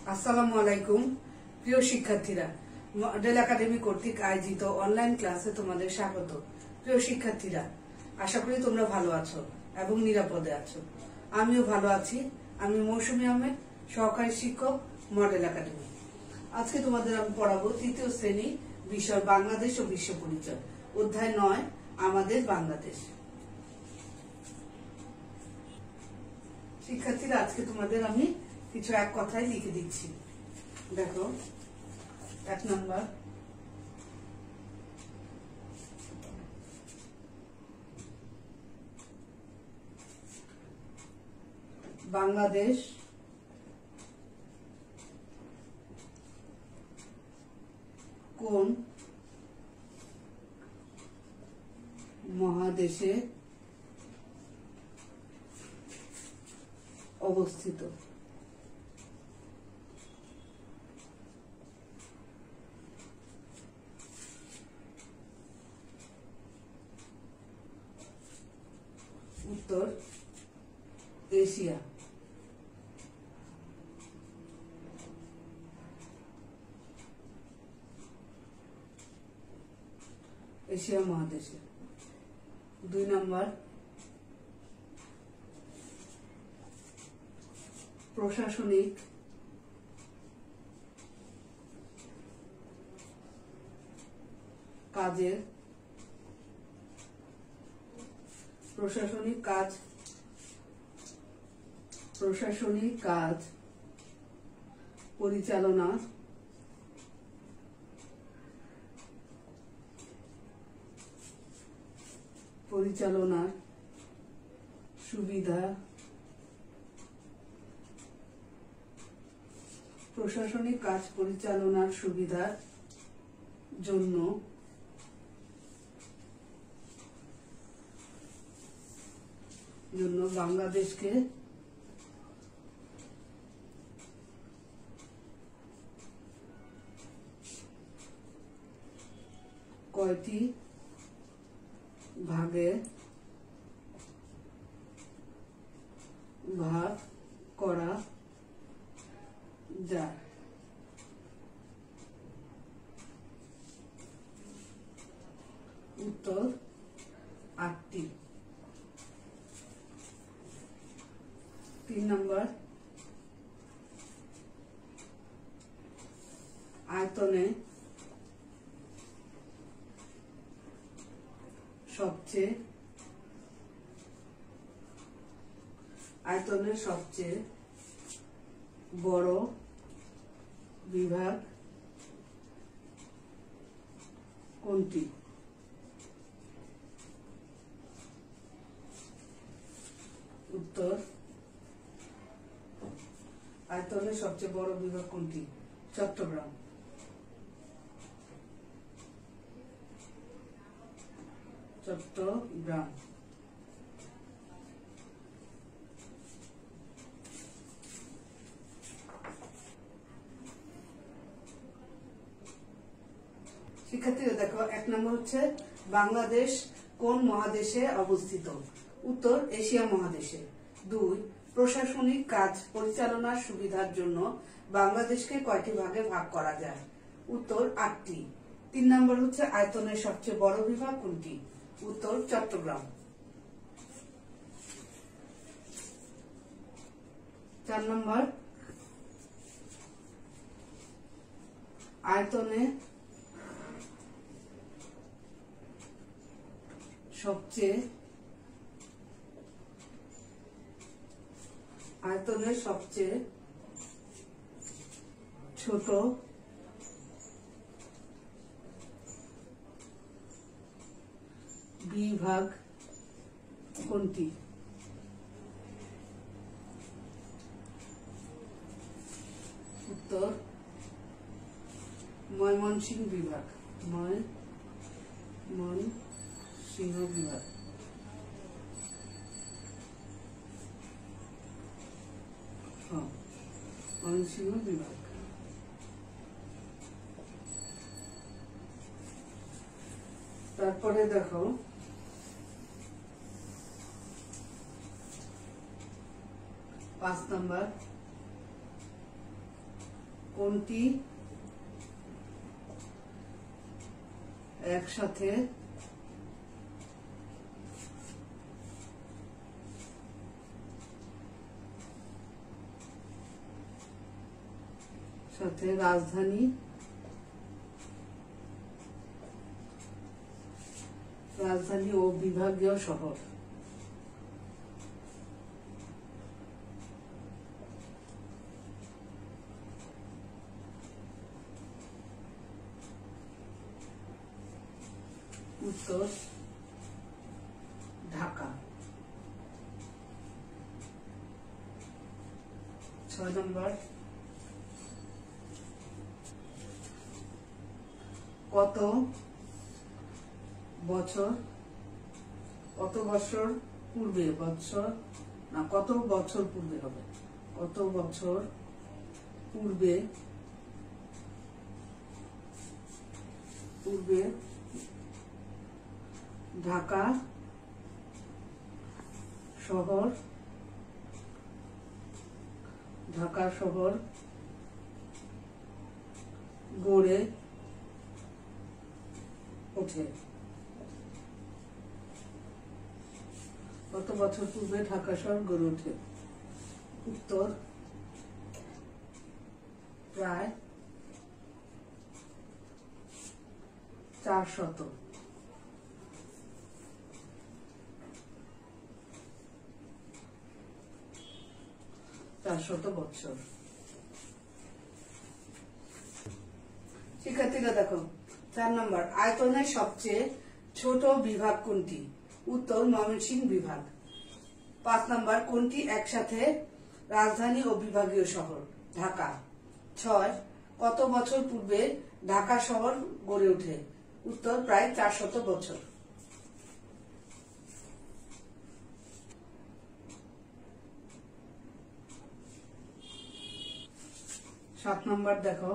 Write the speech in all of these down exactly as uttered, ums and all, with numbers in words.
আসসালামু আলাইকুম প্রিয় শিক্ষার্থীরা, মডেল একাডেমি কর্তৃক আয়োজিত অনলাইন ক্লাসে তোমাদের স্বাগত। প্রিয় শিক্ষার্থীরা, আশা করি তোমরা ভালো আছো এবং নিরাপদে আছো। আমিও ভালো আছি। আমি মৌসুমী আহমেদ, সহকারী শিক্ষক, মডেল একাডেমি। আজকে তোমাদের আমি পড়াবো তৃতীয় শ্রেণী বিষয় বাংলাদেশ ও বিশ্ব পরিচয়, অধ্যায় নয়, আমাদের বাংলাদেশ। শিক্ষার্থীরা, আজকে তোমাদের আমি কিছু এক কথায় লিখে দিচ্ছি। দেখো, এক নম্বর, বাংলাদেশ কোন মহাদেশে অবস্থিত? উত্তর এশিয়া। এশিয়া মহাদেশে। দুই নম্বর, প্রশাসনিক কাজের প্রশাসনিক কাজ প্রশাসনিক কাজ পরিচালনা পরিচালনার সুবিধা প্রশাসনিক কাজ পরিচালনার সুবিধার জন্য জন্য বাংলাদেশকে কয়টি ভাগে ভাগ করা যায়? উত্তর আটটি। তিন নম্বর, আয়তনে সবচেয়ে আয়তনের সবচেয়ে বড় বিভাগ কোনটি? উত্তর আয়তনের সবচেয়ে বড় বিভাগ কোনটি? চট্টগ্রাম। চট্টগ্রাম। শিক্ষার্থীরা দেখো, এক নম্বর হচ্ছে বাংলাদেশ কোন মহাদেশে অবস্থিত? উত্তর এশিয়া মহাদেশে। দুই, প্রশাসনিক কাজ পরিচালনার সুবিধার জন্য বাংলাদেশকে কয়টি ভাগে ভাগ করা যায়? উত্তর আটটি। তিন নম্বর হচ্ছে আয়তনের সবচেয়ে বড় বিভাগ কোনটি? উত্তর চট্টগ্রাম। চার নম্বর, আয়তনে সবচেয়ে আয়তনের সবচেয়ে ছোট বিভাগ কোনটি? উত্তর ময়মনসিংহ বিভাগ। ময়মনসিংহ বিভাগ। ময়মনসিংহ বিভাগ। তারপরে দেখো, পাঁচ নাম্বার কোনটি একসাথে সাথে রাজধানী রাজধানী ও বিভাগীয় শহর? উত্তর ঢাকা। ছয় নম্বর, কত বছর কত বছর পূর্বে বছর না কত বছর পূর্বে হবে কত বছর পূর্বে পূর্বে ঢাকা শহর ঢাকা শহর গড়ে ওঠে? কত বছর পূর্বে ঢাকা শহর গড়ে ওঠে? উত্তর প্রায় চার শত চার শত বছর। শিক্ষার্থীরা দেখো, চার নম্বর, আয়তনের সবচেয়ে ছোট বিভাগ কোনটি? উত্তর ময়মনসিংহ বিভাগ। পাঁচ নম্বর, কোনটি একসাথে রাজধানী ও বিভাগীয় শহর? ঢাকা। ছয়, কত বছর পূর্বে ঢাকা শহর গড়ে ওঠে? উত্তর প্রায় চার শত বছর। সাত নম্বর দেখো,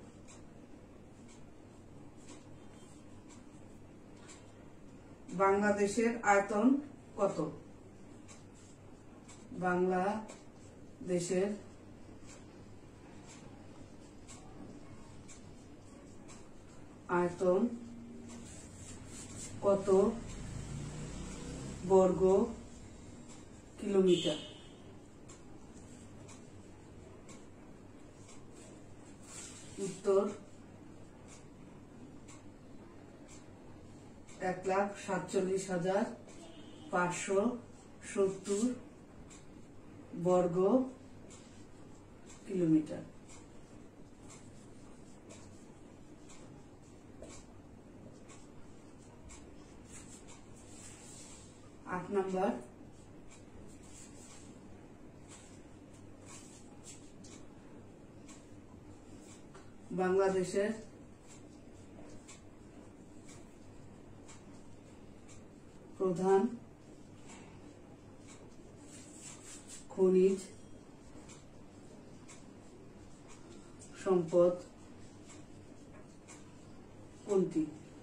বাংলাদেশের আয়তন কত? বাংলাদেশের আয়তন কত বর্গ কিলোমিটার? উত্তর এক লাখ সাতচল্লিশ হাজার পাঁচশো সত্তর বর্গ কিলোমিটার। আট নম্বর, বাংলাদেশের প্রধান খনিজ সম্পদ কোনটি?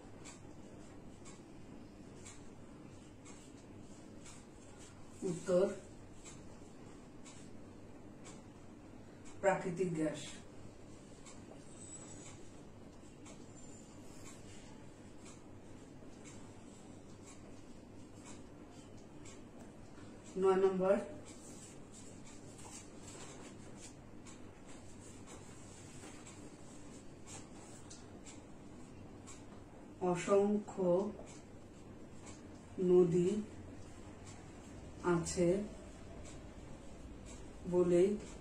উত্তর প্রাকৃতিক গ্যাস। নয় নম্বর, অসংখ্য নদী আছে বলে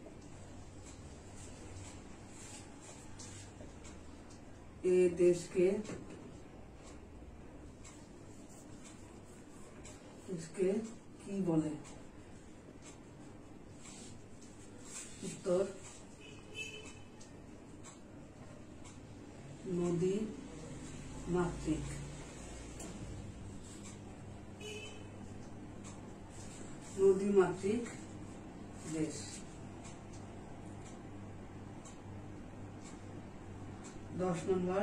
এ দেশকে দেশকে কি বলে? উত্তর নদী মাতৃক। নদী মাতৃক দেশ। দশ নম্বর,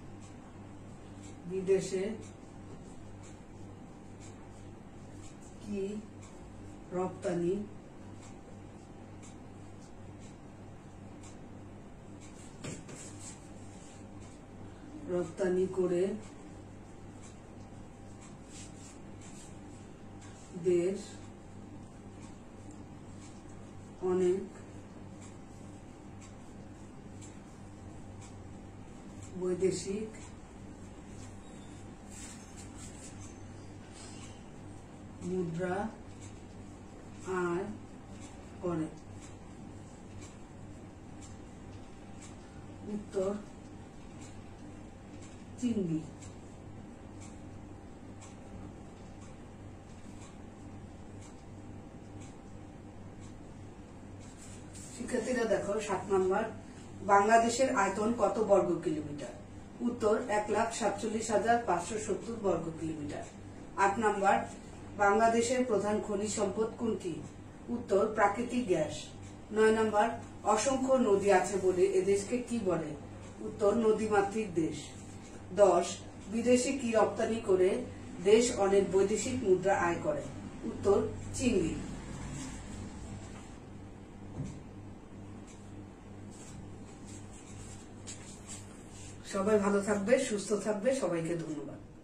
বিদেশে কি কি রপ্তানি রপ্তানি করে দেশ অনেক বৈদেশিক মুদ্রা আয় করে। উত্তর চিংড়ি। শিক্ষার্থীরা দেখো সাত নম্বর, বাংলাদেশের আয়তন কত বর্গ কিলোমিটার? উত্তর এক লাখ সাতচল্লিশ হাজার পাঁচশো সত্তর বর্গ কিলোমিটার। আট নম্বর, বাংলাদেশের প্রধান খনিজ সম্পদ কোনটি? উত্তর প্রাকৃতিক গ্যাস। নয় নম্বর, অসংখ্য নদী আছে বলে এদেশকে কি বলে? উত্তর নদীমাতৃক দেশ। দশ, বিদেশে কি রপ্তানি করে দেশ অনেক বৈদেশিক মুদ্রা আয় করে? উত্তর চিংড়ি। সবাই ভালো থাকবে, সুস্থ থাকবে, সবাইকে ধন্যবাদ।